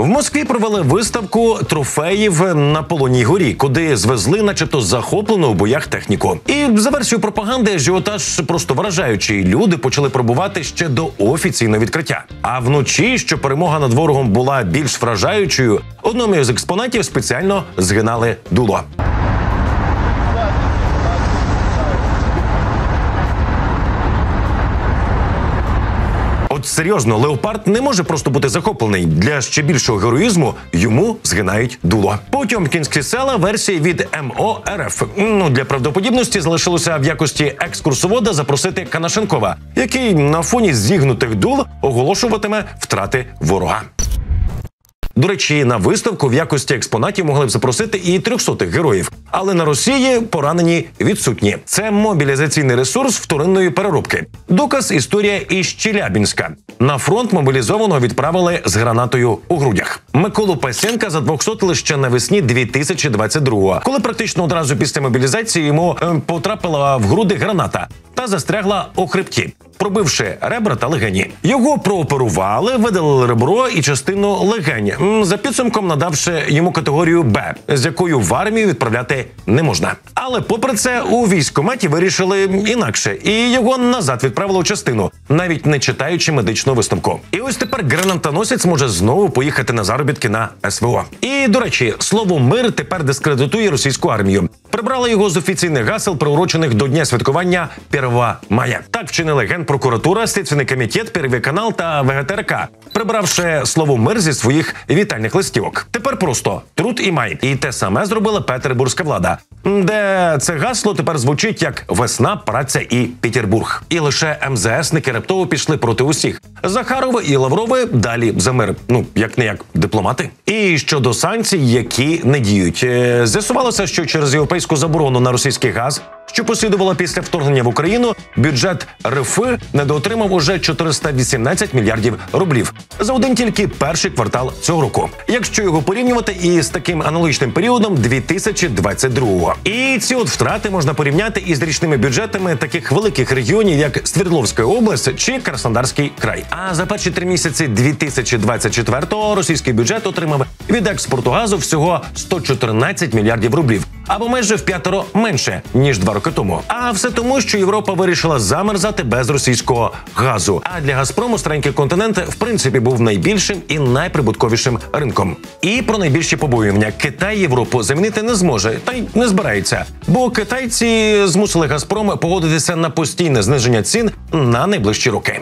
В Москві провели виставку трофеїв на Полонній горі, куди звезли начебто захоплену у боях техніку. І за версією пропаганди, ажіотаж просто вражаючий. Люди почали пробувати ще до офіційного відкриття. А вночі, що перемога над ворогом була більш вражаючою, одному із експонатів спеціально згинали дуло. От серйозно, леопард не може просто бути захоплений. Для ще більшого героїзму йому згинають дуло. Потьомкінські села – версія від МО РФ. Для правдоподібності залишилося в якості екскурсовода запросити Канашенкова, який на фоні зігнутих дул оголошуватиме втрати ворога. До речі, на виставку в якості експонатів могли б запросити і 300-х героїв. Але на Росії поранені відсутні. Це мобілізаційний ресурс вторинної переробки. Доказ – історія із Челябінська. На фронт мобілізованого відправили з гранатою у грудях. Миколу Пасєнка за 200 ще навесні 2022-го, коли практично одразу після мобілізації йому потрапила в груди граната та застрягла у хребті, пробивши ребра та легені. Його прооперували, видалили ребро і частину легень, за підсумком надавши йому категорію Б, з якою в армію відправляти не можна. Але попри це у військкоматі вирішили інакше, і його назад відправили у частину, навіть не читаючи медичну висновку. І ось тепер гранатоносець може знову поїхати на заробітки на СВО. І, до речі, слово «мир» тепер дискредитує російську армію. Прибрали його з офіційних гасел, приурочених до Дня святкування 1 мая. Так вчинили Генпрокуратура, Слідственний комітет, Первий канал та ВГТРК, прибравши слово «мир» зі своїх вітальних листівок. Тепер просто «труд і май». І те саме зробила петербурзька влада, де це гасло тепер звучить як «весна, праця і Петербург». І лише МЗСники раптово пішли проти усіх. Захарови і Лаврови далі за мир. Як-не-як дипломати. І щодо санкцій, які не діють. З'ясувалося, що через європейську заборону на російський газ, що послідувало після вторгнення в Україну, бюджет РФ недоотримав уже 418 мільярдів рублів за один тільки перший квартал цього року, якщо його порівнювати із таким аналогічним періодом 2022-го. І ці от втрати можна порівняти із річними бюджетами таких великих регіонів, як Свердловська область чи Краснодарський край. А за перші 3 місяці 2024-го російський бюджет отримав від експорту газу всього 114 мільярдів рублів, або майже в 5-ро менше, ніж 2 роки тому. А все тому, що Європа вирішила замерзати без російського газу. А для «Газпрому» старенький континент в принципі був найбільшим і найприбутковішим ринком. І про найбільші побоювання: Китай Європу замінити не зможе, та й не збирається. Бо китайці змусили «Газпром» погодитися на постійне зниження цін на найближчі роки.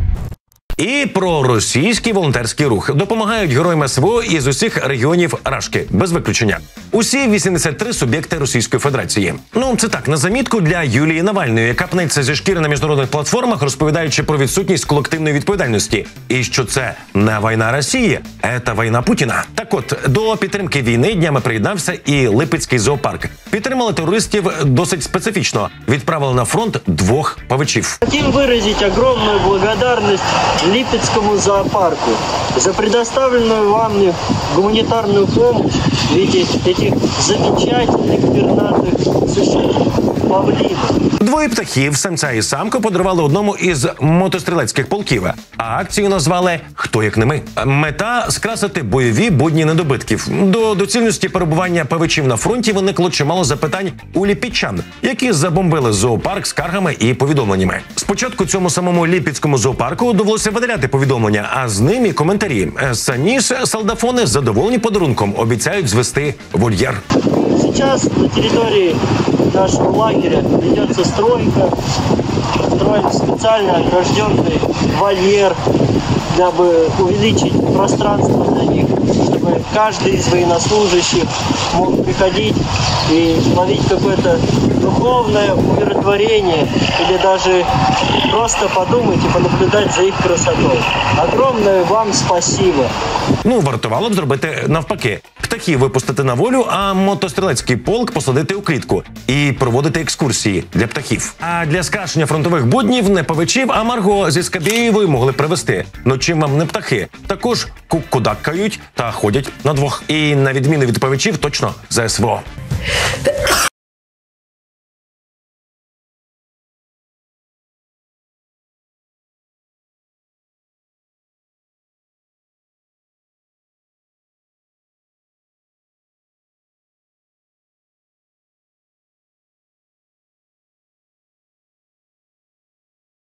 І про російський волонтерський рух. Допомагають героям СВО із усіх регіонів Рашки, без виключення. Усі 83 суб'єкти Російської Федерації. Це так, на замітку для Юлії Навальної, яка пнеться зі шкіри на міжнародних платформах, розповідаючи про відсутність колективної відповідальності. І що це не війна Росії, це війна Путіна. Так от, до підтримки війни днями приєднався і Липецький зоопарк. Підтримали терористів досить специфічно. Відправили на фронт 2 павичів. Хотим выразить огромную благодарность Липецкому зоопарку за предоставленную вам гуманитарную помощь в виде этих замечательных пернатых существ павлинов. 2 птахів, самця і самку, подарували одному із мотострілецьких полків, а акцію назвали «Хто як не ми». Мета – скрасити бойові будні недобитків. До доцільності перебування павичів на фронті виникло чимало запитань у ліпічан, які забомбили зоопарк скаргами і повідомленнями. Спочатку цьому самому Липецькому зоопарку довелося видаляти повідомлення, а з ним і коментарі. Самі ж солдафони, задоволені подарунком, обіцяють звести вольєр. Сейчас на территории нашего лагеря ведется стройка. Строим специально огражденный вольер, дабы увеличить пространство для них, чтобы каждый из военнослужащих мог приходить и ловить какое-то духовное умиротворение или даже просто подумать и понаблюдать за их красотой. Огромное вам спасибо. Вартувало б зробити навпаки. Птахів випустити на волю, а мотострілецький полк посадити у клітку і проводити екскурсії для птахів. А для скрашення фронтових буднів не павичів, а Марго зі Скабєєвою могли привезти. Чим вам не птахи? Також кукудакають та ходять на 2. І на відміну від павичів, точно за СВО.